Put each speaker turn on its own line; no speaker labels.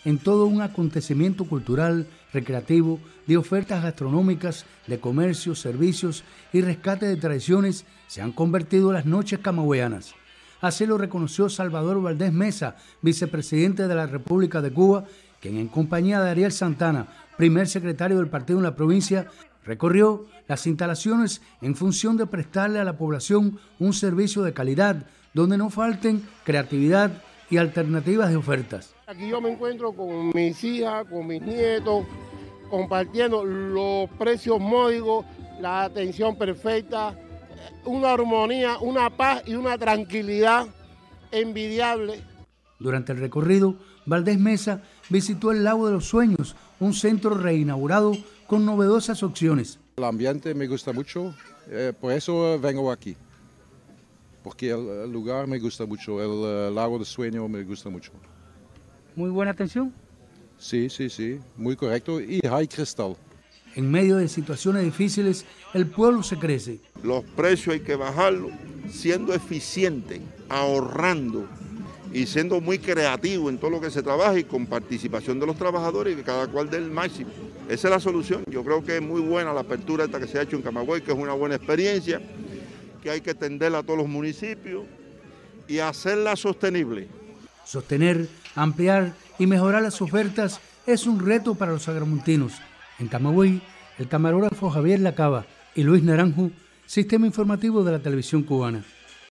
en todo un acontecimiento cultural, recreativo, de ofertas gastronómicas, de comercio, servicios y rescate de tradiciones, se han convertido las noches camagüeyanas. Así lo reconoció Salvador Valdés Mesa, vicepresidente de la República de Cuba, quien en compañía de Ariel Santana, primer secretario del partido en la provincia, recorrió las instalaciones en función de prestarle a la población un servicio de calidad, donde no falten creatividad y alternativas de ofertas.
Aquí yo me encuentro con mis hijas, con mis nietos, compartiendo los precios módicos, la atención perfecta, una armonía, una paz y una tranquilidad envidiable.
Durante el recorrido, Valdés Mesa visitó el Lago de los Sueños, un centro reinaugurado con novedosas opciones.
El ambiente me gusta mucho, por eso vengo aquí. Porque el lugar me gusta mucho, el Lago de Sueños me gusta mucho.
Muy buena atención.
Sí, muy correcto y hay cristal.
En medio de situaciones difíciles, el pueblo se crece.
Los precios hay que bajarlos, siendo eficiente, ahorrando y siendo muy creativo en todo lo que se trabaja y con participación de los trabajadores y que cada cual dé el máximo. Esa es la solución. Yo creo que es muy buena la apertura esta que se ha hecho en Camagüey, que es una buena experiencia, que hay que tenderla a todos los municipios y hacerla sostenible.
Sostener, ampliar y mejorar las ofertas es un reto para los agramontinos. En Camagüey, el camarógrafo Javier Lacaba y Luis Naranjo, Sistema Informativo de la Televisión Cubana.